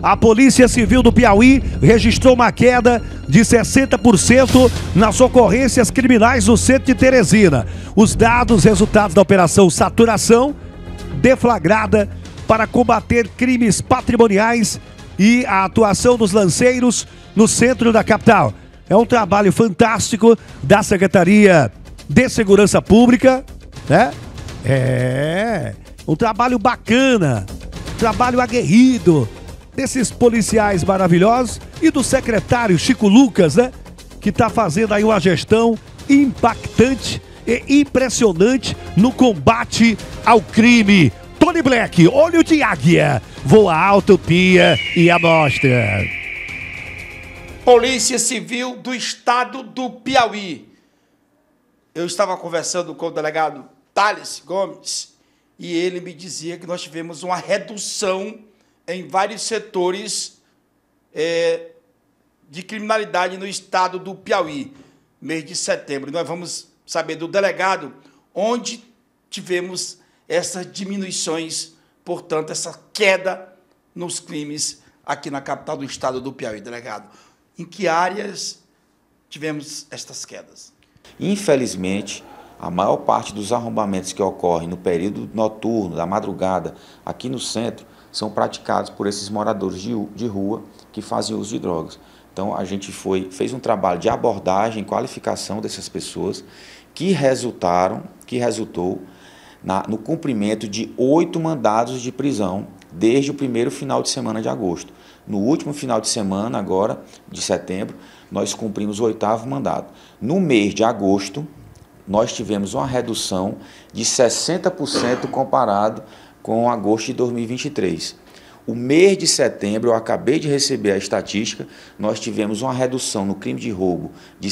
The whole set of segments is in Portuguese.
A Polícia Civil do Piauí registrou uma queda de 60% nas ocorrências criminais no centro de Teresina. Os dados resultados da Operação Saturação, deflagrada para combater crimes patrimoniais e a atuação dos lanceiros no centro da capital. É um trabalho fantástico da Secretaria de Segurança Pública, né? Um trabalho bacana, trabalho aguerrido desses policiais maravilhosos e do secretário Chico Lucas, né? Que está fazendo aí uma gestão impactante e impressionante no combate ao crime. Tony Black, olho de águia, voa alto, pia e amostra. Polícia Civil do Estado do Piauí. Eu estava conversando com o delegado Thales Gomes e ele me dizia que nós tivemos uma redução em vários setores de criminalidade no estado do Piauí, mês de setembro. Nós vamos saber do delegado onde tivemos essas diminuições, portanto, essa queda nos crimes aqui na capital do estado do Piauí, delegado. Em que áreas tivemos estas quedas? Infelizmente, a maior parte dos arrombamentos que ocorrem no período noturno, da madrugada, aqui no centro, são praticados por esses moradores de rua que fazem uso de drogas. Então, a gente fez um trabalho de abordagem, qualificação dessas pessoas, que resultou no cumprimento de 8 mandados de prisão desde o primeiro final de semana de agosto. No último final de semana, agora, de setembro, nós cumprimos o 8º mandado. No mês de agosto, nós tivemos uma redução de 60% comparado com agosto de 2023. O mês de setembro, eu acabei de receber a estatística, nós tivemos uma redução no crime de roubo de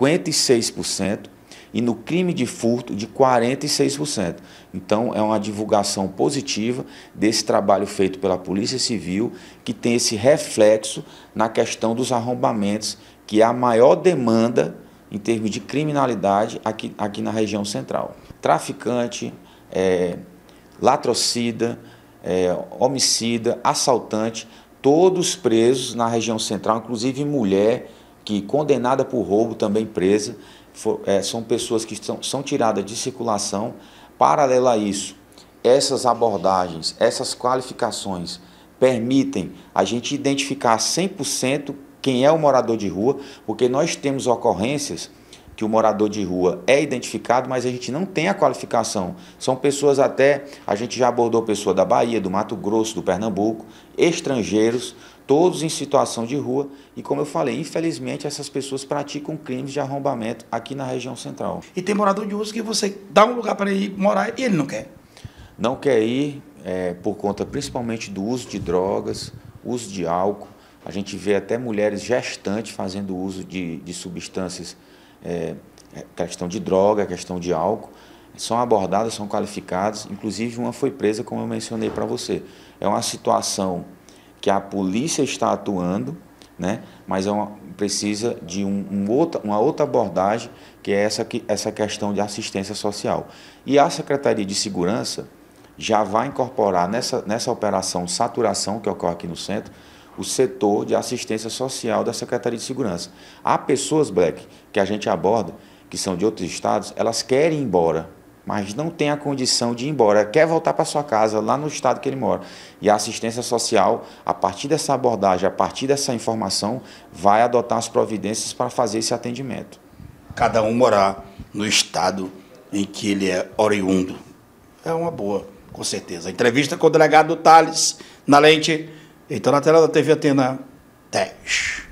56%, e no crime de furto de 46%. Então, é uma divulgação positiva desse trabalho feito pela Polícia Civil, que tem esse reflexo na questão dos arrombamentos, que é a maior demanda em termos de criminalidade aqui na região central. Traficante, latrocida, homicida, assaltante, todos presos na região central, inclusive mulher que condenada por roubo também presa. São pessoas que são tiradas de circulação. Paralelo a isso, essas abordagens, essas qualificações permitem a gente identificar 100% quem é o morador de rua, porque nós temos ocorrências que o morador de rua é identificado, mas a gente não tem a qualificação. São pessoas a gente já abordou pessoas da Bahia, do Mato Grosso, do Pernambuco, estrangeiros, todos em situação de rua, e como eu falei, infelizmente essas pessoas praticam crimes de arrombamento aqui na região central. E tem morador de rua que você dá um lugar para ele ir morar e ele não quer? Não quer ir por conta principalmente do uso de drogas, uso de álcool. A gente vê até mulheres gestantes fazendo uso de substâncias, questão de droga, questão de álcool. São abordadas, são qualificadas, inclusive uma foi presa, como eu mencionei para você. É uma situação que a polícia está atuando, né? Mas precisa de uma outra abordagem, que é essa questão de assistência social. E a Secretaria de Segurança já vai incorporar nessa operação Saturação, que ocorre aqui no centro, o setor de assistência social da Secretaria de Segurança. Há pessoas, Black, que a gente aborda, que são de outros estados, elas querem ir embora, mas não tem a condição de ir embora, quer voltar para sua casa, lá no estado que ele mora. E a assistência social, a partir dessa abordagem, a partir dessa informação, vai adotar as providências para fazer esse atendimento. Cada um morar no estado em que ele é oriundo. É uma boa, com certeza. Entrevista com o delegado Thales, na lente, então na tela da TV Atena 10.